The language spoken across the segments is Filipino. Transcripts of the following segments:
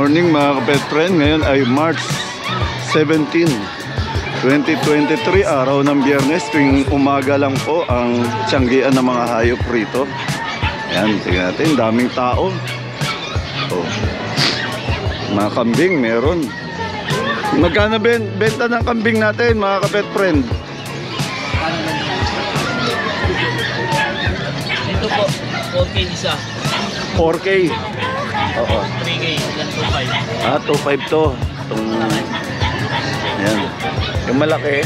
morning mga kapet friend. Ngayon ay March 17, 2023, araw ng Biyernes. Tuwing umaga lang po ang tiyanggian ng mga hayop rito. Ayan, tingnan natin, daming tao. Oh. Mga kambing meron. Magkano benta ng kambing natin mga kapet friend? Ito po, 4K isa. 4K. Oo. 3K, yan 2.5. Ah, 2.5 to. Ayan. Yung malaki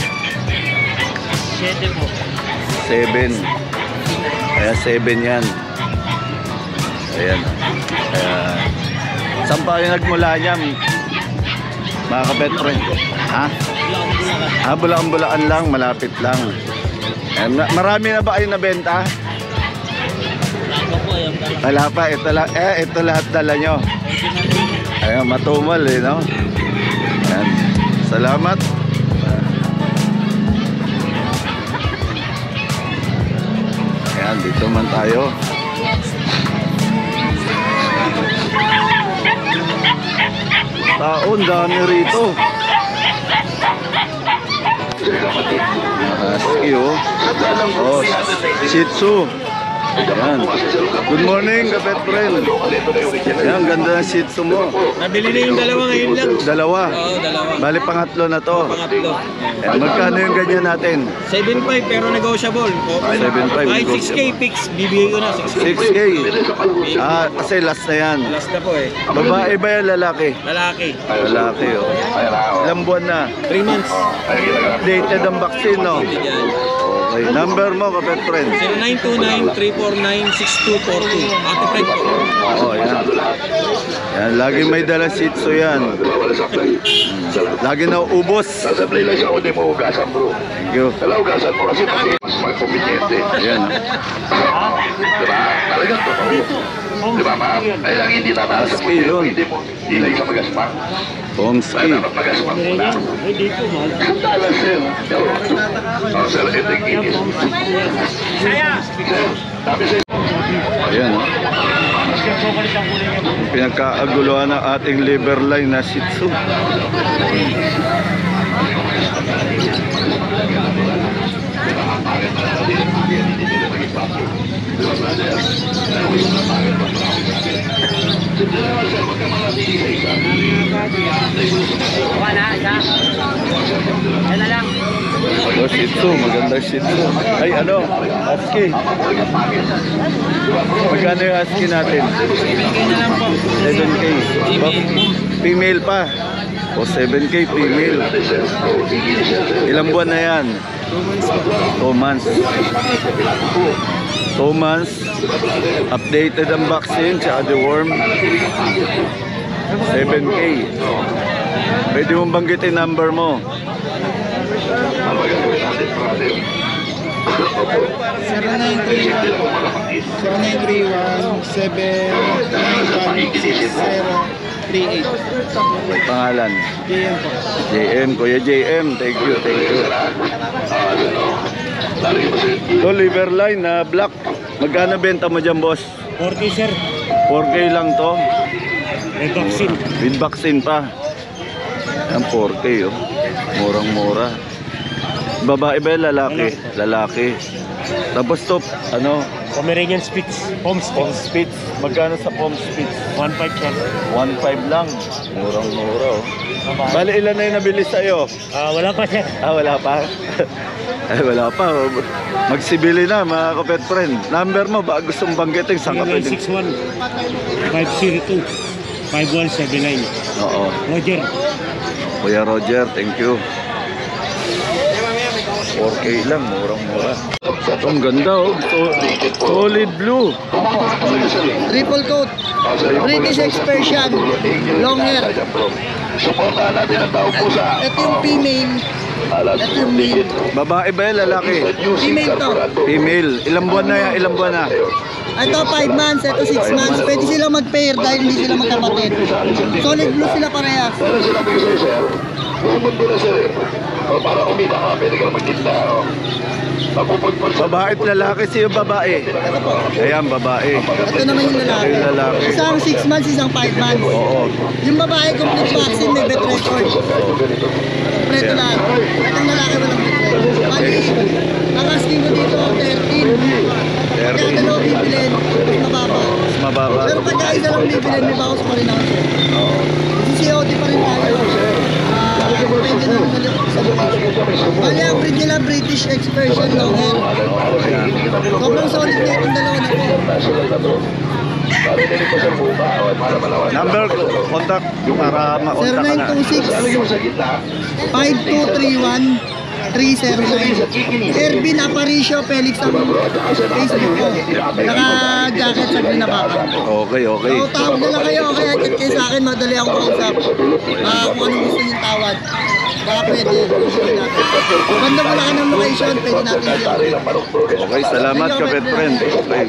7 po. 7. Kaya 7 yan. Ayan. Kaya saan pa yung nagmula niya mga kapet friend? Ha? Ah, Bulacan lang, malapit lang. Ayan. Marami na ba kayo nabenta? Wala pa, ito lahat dala nyo. Ayan, matumal no? Ayan. Salamat. Ayan, dito man tayo. Taon, dami rito. Husky, oh. Oh, Shih Tzu. Ayan. Good morning, kapet friend. Ayan, ganda ng Shih Tzu mo. Nabili na yung dalawa ngayon lang. Dalawa? Oo, dalawa. Bali, pangatlo na to. Pangatlo. Ayan, magkano yung ganyan natin? 7.5 pero negotiable. 7.5 Kahit 6K fix, bibigay ko na 6K. 6K. Ah, kasi last na yan. Last na po eh. Babae ba yan, lalaki? Lalaki. Lalaki, oh. Ilang buwan na? 3 months. Dated ang vaccine, no? Okay, number mo, kapet friend. 0929-349-6242. Ate Frank po. Oo, yan. Yan, lagi may dala Shih Tzu yan. Lagi na ubos. Sasablay lang siya kung di mo hugasan, bro. Thank you. Kala hugasan mo kasi mas magpupinyente. Ayan. Diba? Talagang totoo. Diba, ma'am? Ay lang hindi tataas sa Husky yun. Hindi mo. Hindi lang siya magaspak. Pomsky. Dapat magaspak muna. Sandala, sir. Oh, sir, ito yung inis. Sabi sa'yo. Ayan, oh. Pinagkaaguluhan ng ating liver line na Shih Tzu. Oh, Shih Tzu, maganda Shih Tzu. Ay, ano? Husky. Magkano yung husky natin? 7K. Female pa. O, 7K female. Ilang buwan na yan? 2 months. 2 months. Updated ang vaccine, tsaka deworm. 7K. Pwede mong banggitin number mo. 0931-791-6038. Pangalan? JM po. JM, Kuya JM. Thank you, thank you. Ito, liver line na black. Magkano benta mo dyan, boss? 4K sir. 4K lang to. May vaccine. With vaccine pa. Yan, 4K, oh. Murang-mura. Babae ba yan? Lalaki? Lalaki. Tapos to, ano? Pomeranian Spitz. Home Pom Spitz. Magkano sa Pom Spitz? 1.5 sir. 1.5 lang. Murang-mura, oh. Bali, ilan na yung nabili sa'yo? Wala pa sir. Ah, wala pa? Ay, wala pa. Magsibili na, mga kapet friend. Number mo, ba gusto mong banggitin? Saan ka pwede? 0961-502-5179. Oo. Roger. Kuya Roger, thank you. 4K lang, murang-mura. Ang ganda, oh. Solid blue. Triple coat. British Persian. Long hair. Suportahan natin ang tao po sa... Ito yung female. Alas Ito yung male. Babae ba yan, lalaki? Female to. Female. Ilang buwan na yan? Ilang buwan na? Ito 5 months, ito 6 months. Pwede sila mag-pair dahil hindi sila magkapatid. Solid blue sila parehas. Pero sinabi ko sa'yo, sir, bumund ko na, sir. O, para kumita ka, pwede ka magtinda. Mapupagpag sa... Babae at lalaki, siya babae. Ito po. Ayan, babae. Ito naman yung lalaki. Yung lalaki. Isang 6 months, isang 5 months. Oo. Yung babae, complete vaccine, may bet record. Preto lahat. Itong lalaki walang bet record. Bali, ang asking ko dito, 13. Kaya dalawa bibilin, mas mababa. Mas mababa. Pero pagka isa lang bibilin, may bawas pa rin ako sir. Kasi COD pa rin tayo. Depende naman sa location. Bali, ang breed nila, British Expression long hair. Sobrang solid na itong dalawa na po. Number ko, contact para ma-contact ka na. 0926 5231 309. Ervin Aparicio Felix ang Facebook ko. Naka-jacket sa Green Abacan. Okay, okay. So, tawag na lang kayo. Kaya chat kayo sa akin, madali akong kausap. Kung anong gusto niyong tawad. Baka pwede. Banda mo lang ng location, pwede natin siya. Okay, salamat ka, pet friend. Okay.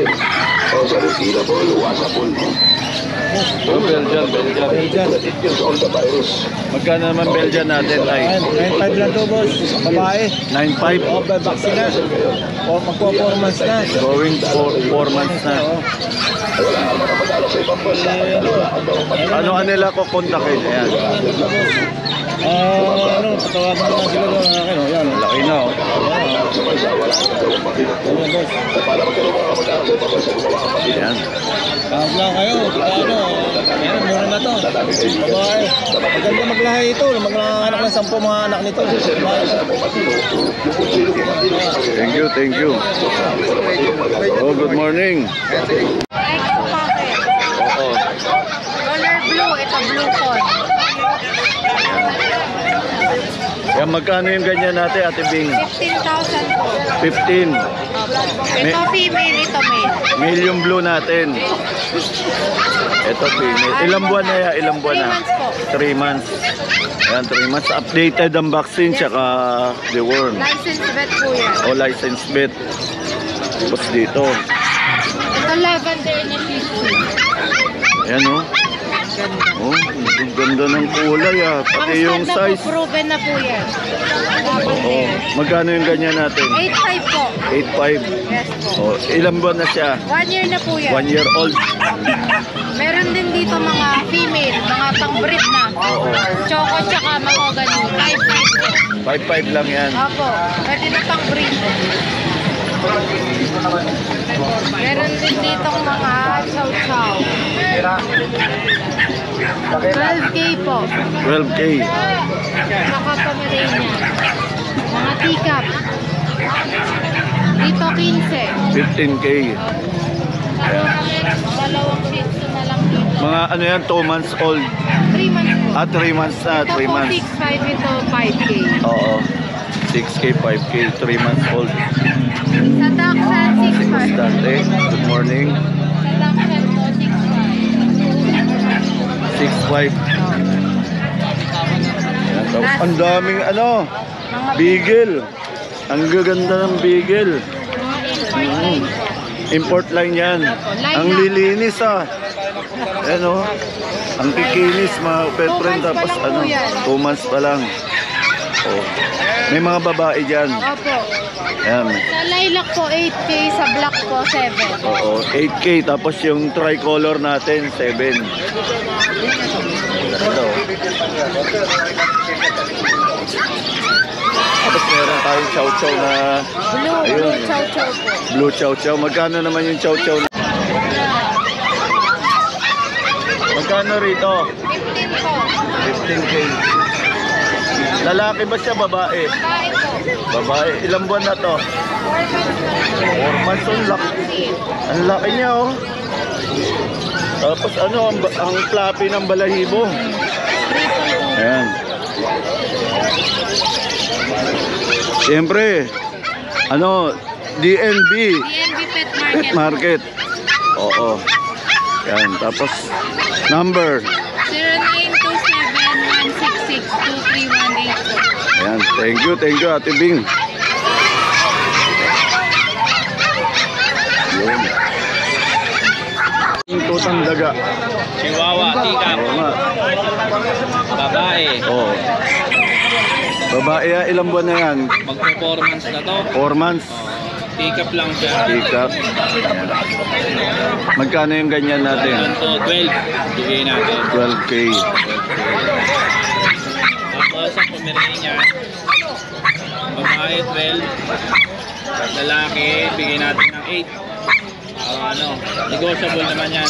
Oh, Belgian, Belgian. Magkano naman Belgian natin ay? 9.5 lang to, boss. Babae. 9.5. Vaccine na. O, magpo-4 months na. Going for 4 months na. Ano nila ko kontakin? Ayan. Patawagan mo lang sila doon. Yan, Laki na oh. Ayan. tawag lang kayo. Yan, mura na to. Babae. Maganda maglahay ito. Maglahanak ng 10 mga anak nito. Thank you, thank you. Oh, good morning. Exo Puppet. Oo. Color blue. Ito blue phone. Yan, magkano yung ganyan natin, Ate Bing? 15,000 po. 15. Ito female, ito male. Male yung blue natin. Ito female. Ilang buwan na yan? Ilang buwan na? 3 months 3 months. po. Ayan, 3 months. Updated ang vaccine tsaka deworm. License vet po yan. O license vet. Tapos dito. Ito lavender na tissue. Ayan o. Oh, ang ganda ng kulay ah. Pati yung Ang stand size. na po, proven na po yan. Oh, Lavender. magkano yung ganyan natin? 8.5 po. 8.5. Yes po. Oh, ilang buwan na siya? 1 year na po yan. 1 year old. Meron din dito mga female, mga pang-breed na. Oo. Choco tsaka mahogany. 5.5 po. 5.5 lang yan. Opo. Pwede na pang-breed. Meron din ditong mga chow-chow. 12K po. 12K. Saka Pomeranian. Mga teacup. Dito 15. 15K. Dalawang shih tzu na lang dito. Mga ano yan, 2 months old. 3 months po. 3 months na, Ito 3 po months. 6.5, ito 5K. Oo. 6K, 5K, 3 months old. Sa Dachshund, 6.5. Dante, good morning. Sa Dachshund po, 6.5. 6'5". Ayan, tapos ang daming ano, beagle. Ang gaganda ng beagle. Mga import line po. Import line yan. Line Ang lang. lilinis ah. Ayan o. Ang kikinis mga pet 2 friend. months pa Tapos lang po ano, yan. 2 months pa lang. Oh. May mga babae dyan. Opo. Ayan. Sa lilac po, 8K. Sa black po, 7. Oo, 8K. Tapos yung tricolor natin, 7. Ganda oh. Tapos meron tayong chow-chow na... Blue chow-chow po. Blue chow-chow. Magkano naman yung chow-chow na... Magkano rito? 15 po. 15K. Lalaki ba siya, babae? Babae po. Babae. Ilang buwan na to? 4 months. Ang laki. Ang laki niya oh. Tapos ano, ang fluffy ng balahibo. Ayan. Siyempre, ano, DNB. DNB Pet Pet Market. Market. Oo. Yan. Tapos, number. 0927-166-2318 po. Ayan. Thank you, Ate Bing. Yun. Yung tutang daga. Chihuahua, tikap, Oo nga. babae. Oo. Babae, ilang buwan na yan? Mag-performance na to. 4 months. Tikap lang siya. Pick-up. Magkano yung ganyan natin? Ito, 12. Bigay natin. 12K. Tapos ang Pomeranian, babae 12. Lalaki, bigay natin ng 8. Negotiable naman yan.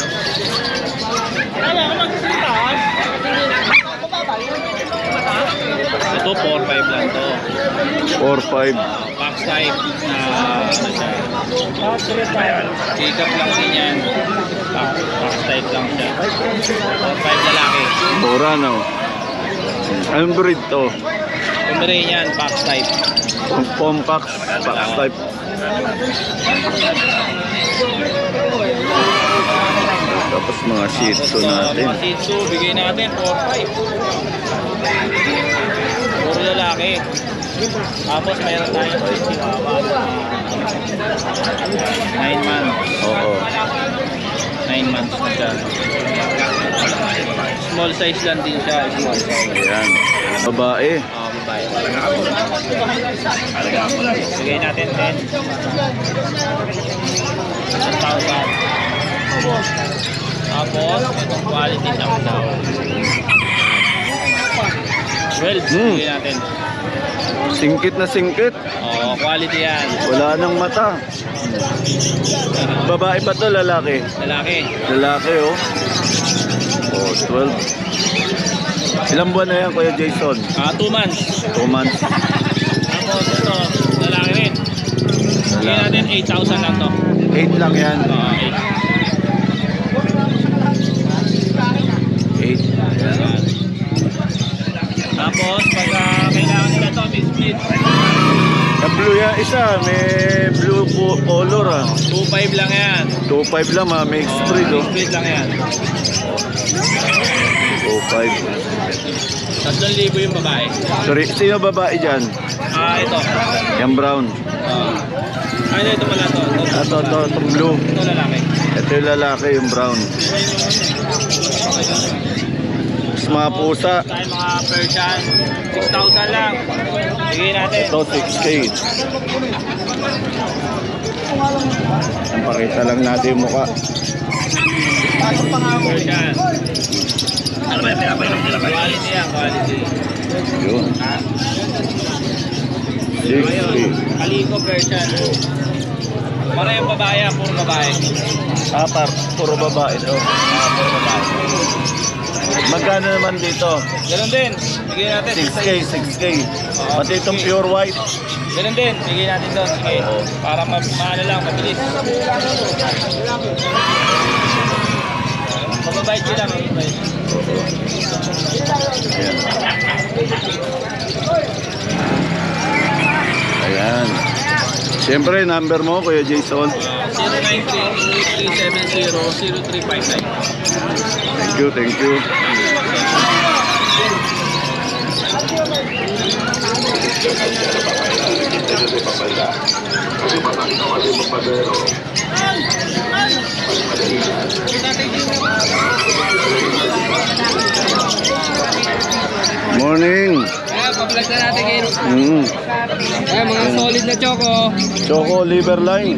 Ito, 4-5 lang to. 4-5. Box type na ano siya. Pick-up lang din yan. Box type lang siya. 4-5 lalaki. Mura, no? Anong breed to? Pomeranian, box type. Pompax, box type. Tapos mga shih tzu natin. Mga Shih Tzu, bigay natin 4-5. Puro lalaki. Tapos meron tayong Chihuahua. 9 months. Oo. 9 months na siya. Small size lang din siya. Small size. Ayan. Babae. Babae. Bigay natin 10. 1,000. Tapos, itong quality na daw. 12. Bigay natin. Singkit na singkit. Oo, quality yan. Wala nang mata. Babae ba to, lalaki? Lalaki. Lalaki, oh. Oh, 12. Ilang buwan na yan, Kuya Jason? 2 months. 2 months. Tapos ito, lalaki rin. Bigyan natin 8,000 lang to. 8 lang yan. 8. 8. Tapos, pagka kailangan nila to, may split. Yung blue yan, isa. May blue color, ah. 2,500 lang yan. 2.5 lang, ah. May spread, oh. Split lang yan. 2.5. 3,000 yung babae. Sorry, sino babae dyan? Ito. Yung brown. Ito pala to. Itong blue. Ito lalaki. Ito yung lalaki, yung brown. Mas mga pusa. Tayo mga Persian. 6,000 lang. Bigay natin. Ito, 6K. Pakita lang natin yung mukha. Persian. Quality yan, quality. Yun. 6K. Kaliko Persian. Para yung babae, puro babae. Puro babae ito. Puro babae. Magkano naman dito? Ganun din. Bigay natin. 6K, 6K. Pati itong pure white. Ganun din. Bigay natin doon. Sige. Para maano lang, mabilis. Mababait sila, mababait. Ayan. Siyempre, number mo, Kuya Jason. 093-370-0359. Thank you. Morning. Pa-vlog na natin kayo. Mga solid na choco. Choco liver line.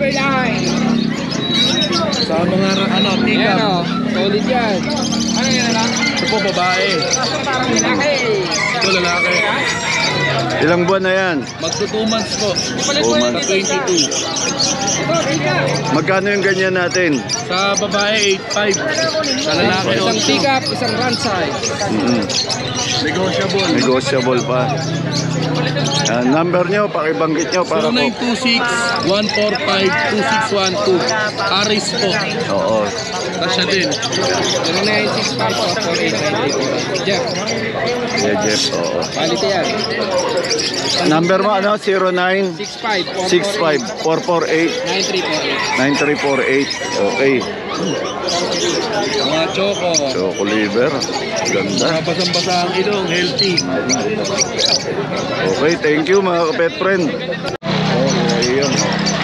Sa mga tika. Solid yan. Ano yan lang? Ito po babae. Lalaki. Ito lalaki. Ilang buwan na yan? Magto 2 months po. 2 months. 22. Magkano yung ganyan natin? Sa babae, 8.5. Sa lalaki, isang pick-up, isang run size. Negotiable. Negotiable pa. Number nyo, pakibanggit nyo para po. 0926-145-2612. Aris po. Oo. Tasya din. 0965-448-98. Jeff. Yeah, Jeff, oo. Quality yan. Number mo ano? 09 65 65 448 9348. 9348. Okay. Mga choco. Choco liver. Ganda. Basang-basa ang ilong, healthy. Okay, thank you mga kapet friend. Okay, yun.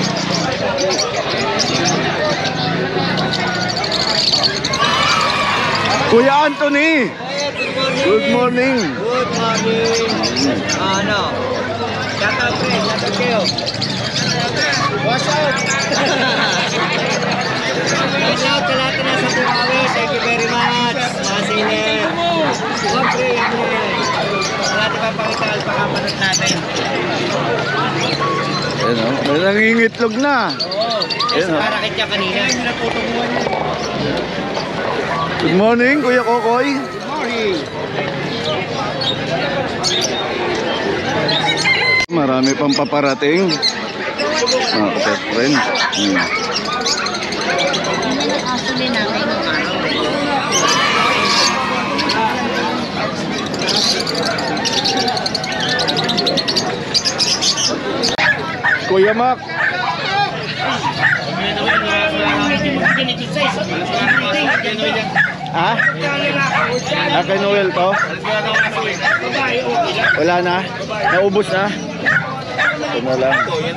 Kuya Anthony! Good morning! Good morning. Ano? Shout out kayo. What's up? Shout out sa lahat na sa Bukawi. Thank you very much. Mga siner. Siyempre, wala natin papakita alpakapanot natin. Ayan o, may nangingitlog na. Oo. Ayan o. Para kitya kanina. Good morning, Kuya Kokoy. Good morning. Marami pang paparating. Mga kapet friend. Actually namin ng araw. Kuya Mac. Ha? Kay Noel to? Wala na? Naubos na? Ito na lang.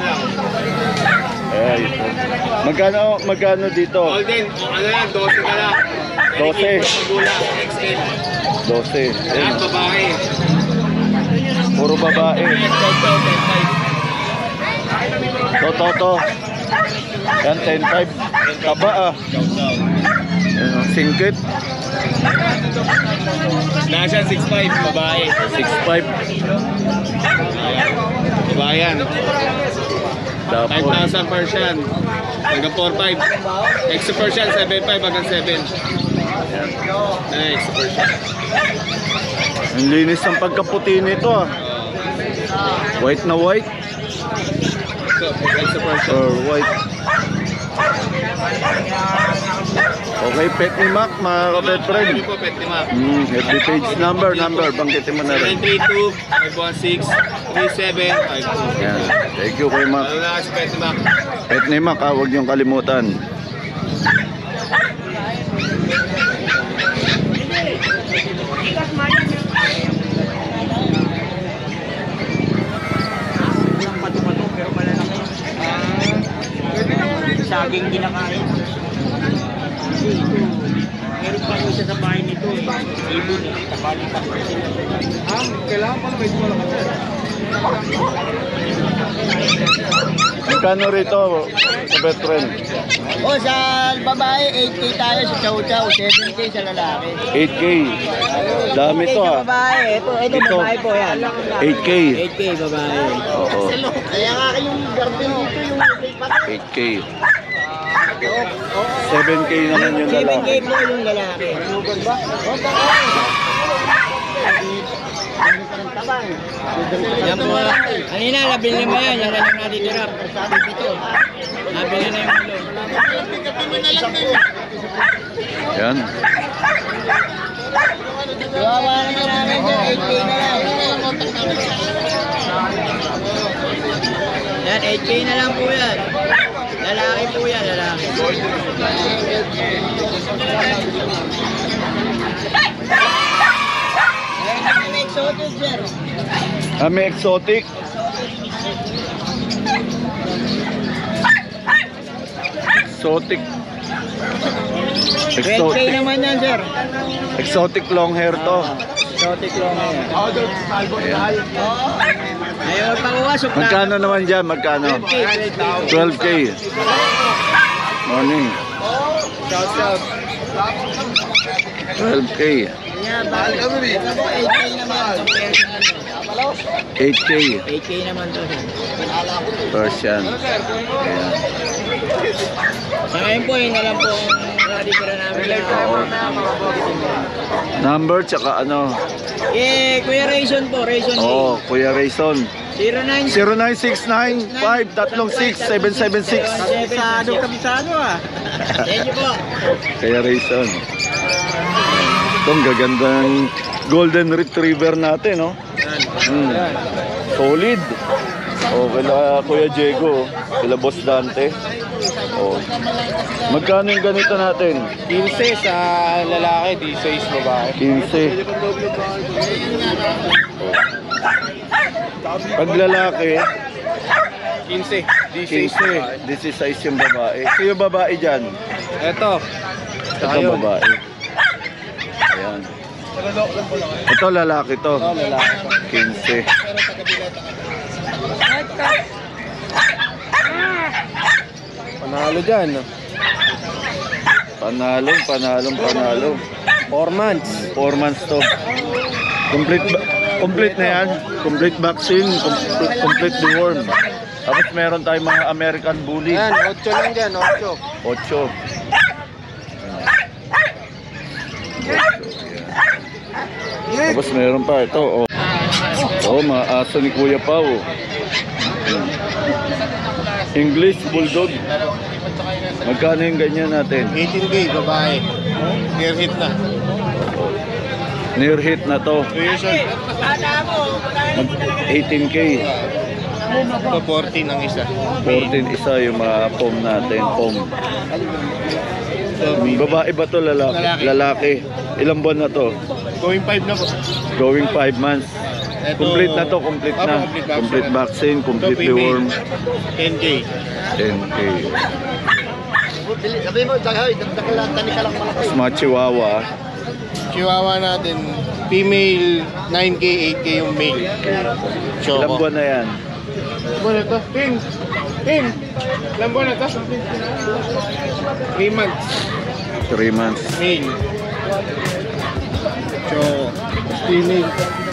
Ay, ito. Magkano dito? Golden, ano yan, 12 ka lang. 12. Pagula, XL. 12. Lahat Ayan. babae. Puro babae. To. Yan, 10.5. Taba ah. Ayan, singkit. Nasa 6'5", babae. 6.5. Babae yan. Tapos, 5,000 Persian. Hanggang 4,500. Extra Persian, 7,500 hanggang 7. Extra Persian. ang linis ng pagkaputi nito ah. White na white So, extra Persian. or white. Okay, pet ni Mac, mga kapet friend. Ano po, pet ni Mac? FB page number, bangkitin mo na rin. 732-516-3752. Yan. Thank you kay Mac. Ano na kasi pet ni Mac? Pet ni Mac, huwag niyong kalimutan. Saging kinakain. Meron pa ko isa sa bahay nito. Ibon eh. Kapali pa ko sila. Kailangan pa na may sumala ka dyan. Magkano rito, kapet friend? O sa babae, 8K tayo sa chow-chow. 7K sa lalaki. 8K. Dami to sa ah. babae. Ito Ito. babae po yan. 8K. 8K babae. Oo. Kaya nga yung garden dito yung 8K. 7K naman yung 7K lalaki. po yung lalaki. Yan po. Kanina, nabili mo yan. Yan lang natitira. Nabili na yung ulo. Yan. Gawa naman namin dyan. 8K na lang. Yan, 8K na lang po yan. Lalaki po yan, lalaki. May exotic, sir. May exotic. Exotic. 12K Exotic. naman yan, sir. Exotic long hair to. Exotic lang yan. Ayan. Ayaw pangwasok na. Magkano naman dyan? Magkano? 12K. Morning. Shout out. 12K. Yeah, bakit? Ito po, 8K naman. 8K. 8K naman to, sir. Persian. Ayan. Sa ngayon po, yun na lang po ang radikira namin. Number tsaka ano? Kuya Rayson po, Rayson Oh, Kuya Rayson. 09. 0969-536-776. Kabisado ah. Thank you po. Kuya Rayson. Itong gagandang golden retriever natin, no? Solid. O, kila Kuya Diego, kila Boss Dante. O. Magkano yung ganito natin? 15 sa lalaki, 16 babae. 15. Pag lalaki, 15, 15. 16 yung babae. So yung babae dyan? Ito. Ito babae. Ayan. Ito lalaki to. Ito lalaki. 15. Panalo dyan. Panalo. 4 months. 4 months to. Complete na yan. Complete vaccine, complete deworm. Tapos meron tayong mga American Bully. Ayan, 8 lang dyan, 8. 8. Tapos meron pa ito. Mga aso ni Kuya Pao. English Bulldog. Magkano yung ganyan natin? 18K, babae. Gear hit na. Near hit na to. 2 years old. 18K. Ito 14 ang isa. 14 isa yung mga pom natin. Pom. Babae ba to? Lalaki. Ilang buwan na to? Going 5 na po. Going 5 months. Ito, Complete na to, complete na. Complete vaccine, complete deworm. 10K. 10K. Sabi mo, tani ka lang malaki. Mas mga chihuahua. Chihuahua natin, female 9K, 8K yung male. Ilang buwan na yan? Buwan na to? 10. Ilang buwan na to? 3 months. 3 months. Male. Choco. Female.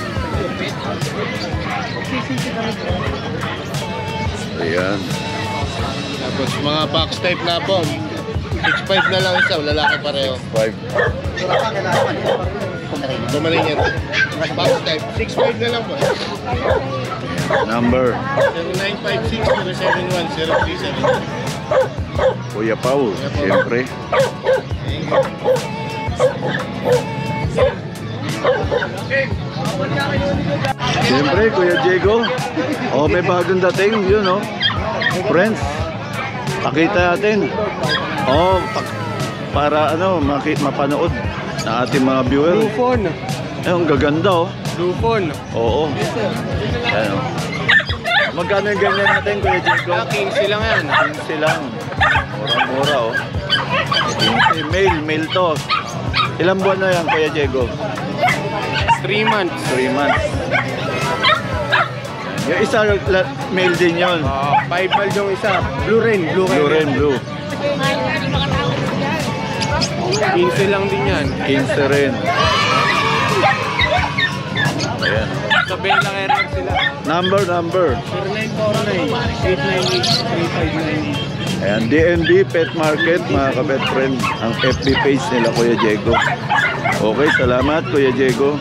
Ayan. Tapos mga box type na po. 6'5 na lang isa, lalaki pareho. 5. Gumaling yan. Box type, 6'5 na lang po. Number. 0956-071-037. Kuya Pao. Siyempre. Siyempre, Kuya Diego. May bagong dating. Yun, Friends. Pakita natin. Para mapanood na ating mga viewer. Blue phone. Ang gaganda, Blue phone. Oo. Ayan, Magkano yung ganyan natin, Kuya Diego? 15 lang yan. 15 lang. Mura-mura, 15. Male to. Ilang buwan na yan, Kuya Diego? 3 months. 3 months. Yung isa, male din yun. 5 bal yung isa. Blue rin. Blue rin, blue. 15 lang din yan. 15 rin. Ayan. Sa Bella Air sila. Number. 0949-898-3598. Ayan, DNB Pet Market, mga ka-pet friend. Ang FB page nila, Kuya Diego. Okay, salamat, Kuya Diego.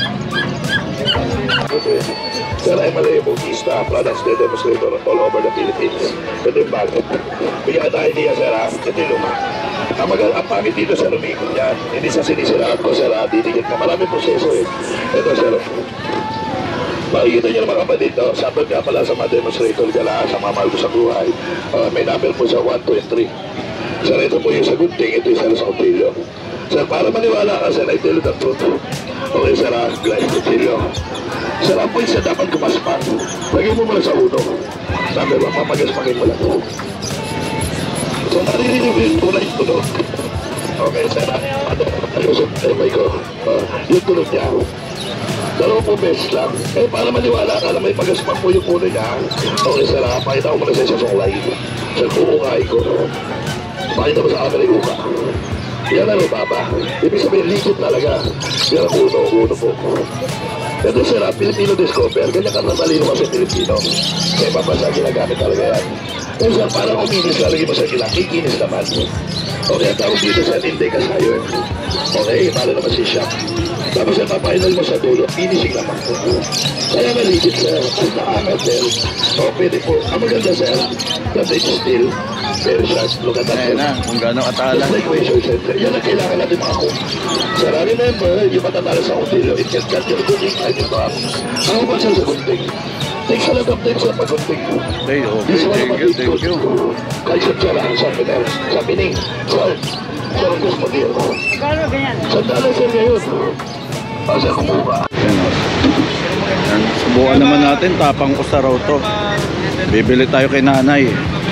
Sir, I'm a Bautista, products na demonstrator all over the Philippines. Ito yung bago. Bigyan ka idea, sir, ito yung luma. Ang pangit dito sa lumikot yan. Hindi sa sinisiraan ko, sir, didikit na maraming proseso eh. Ito, sir. Makikita niyo naman kapatid dito. Sample nga pala sa mga demonstrator gala sa mga mahal ko sa buhay. May number po sa 1, 2, and 3. Sir, ito po yung sa gunting, ito yung sa Otilio. Sir, para maniwala ka, sir, I tell you the truth. Okay, sir, Glyce Otilio. Sir, ang points na dapat kumaspan. Lagay mo muna sa uno. Sabi ba, papagaspakin mo lang. So, naririnig mo yung tulay tunog. Okay, sir, ayusin, ko. Yung tunog niya. 20 beses lang. Para maniwala ka na may pagaspan mo yung puno niya. Okay, sir, pakita ko muna sa isang suklay. Sir, kuukay ko. Pakita mo sa camera yung uka. Yan ang baba. Ibig sabihin, likod talaga. Yan ang uno po. Ito, sir, Filipino Discover. Ganyan ka na malino kasi Filipino. Kaya papasa, ginagamit talaga yan. Kaya, sir, parang uminis, lalagay mo sa ilang. Ikinis naman. Okay, ang tawag dito sa hindi kasayo. Okay, pala naman si Shaq. Tapos ang papainal mo sa dulo, finishing naman po. Kaya maligid, sir. At nakakat, sir. O, pwede po. Ang maganda, sir, na take still. Very sharp. Look at that. Ayan na, kung gano'ng katalas. That's the equation, sir. Yan ang kailangan natin makakuha. Sir, remember, yung matatala sa Otilio, it can cut your cooking like it up. Ako ba, sir, sa gunting? Thanks sa lagap din sa pagkunting. Okay, thank you. Kaisip siya lang sa Pinar, sa Pining, sa Rangos Magil. Sandali sir ngayon. Asa kumuha. Yan o. Yan, subukan naman natin, tapang ko sa raw to. Bibili tayo kay nanay.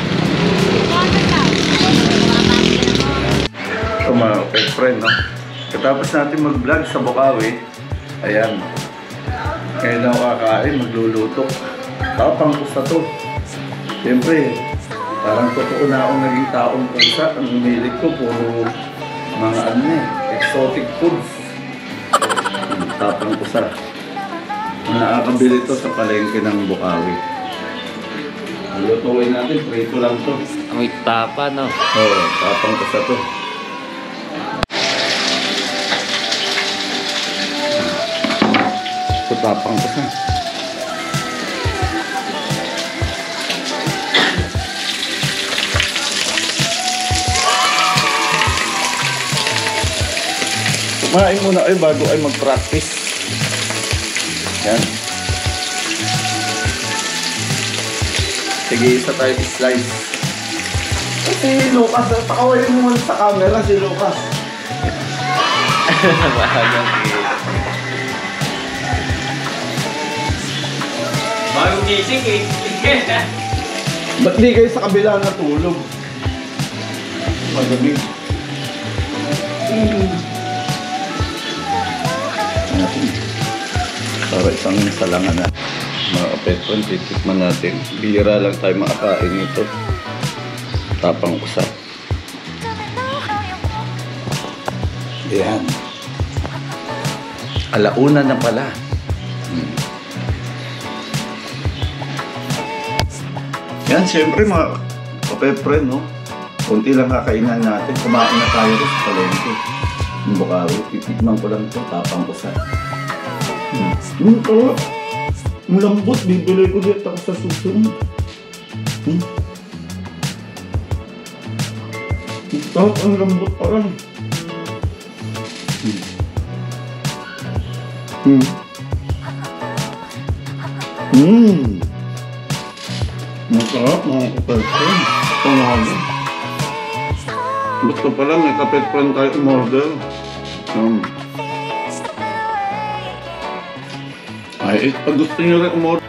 Ito mga pet friend, no? Katapos natin mag-vlog sa Bukawi, ayan. Ngayon ako kakain, magluluto. Tapang ko sa to. Siyempre, parang totoo na akong naging taong bansa. Ang umilig ko, puro mga exotic foods. Tapang ko sa nakakabili to sa palengke ng Bukawi. Lutuin natin, prito lang to. Amoy tapa, no? Oo, tapang ko sa to. Ito tapang ko sa. Kumain muna kayo bago ay mag-practice. Yan. Sige, isa tayo slice. Si Lucas, pakawain mo muna sa camera si Lucas. Bagong gising eh. Ba't di kayo sa kabila natulog? Magabi. Para isang salangan na. Mga kapetron, titikman natin. Bihira lang tayo makakain ito. Tapang usap. Yan. Alauna na pala. Yan, siyempre mga kapetron, no? Kunti lang kakainan natin. Kumain na tayo sa palengke. Yung Bukawi, titikman ko lang ito. Tapang usap. Ito. Ang lambot, bibili ko dito ako sa susunod. Ito, ang lambot parang. Masarap mga kapetron. Panalo. Gusto pala may kapetron tayo umorder. Ay, pag gusto nyo rin umorder.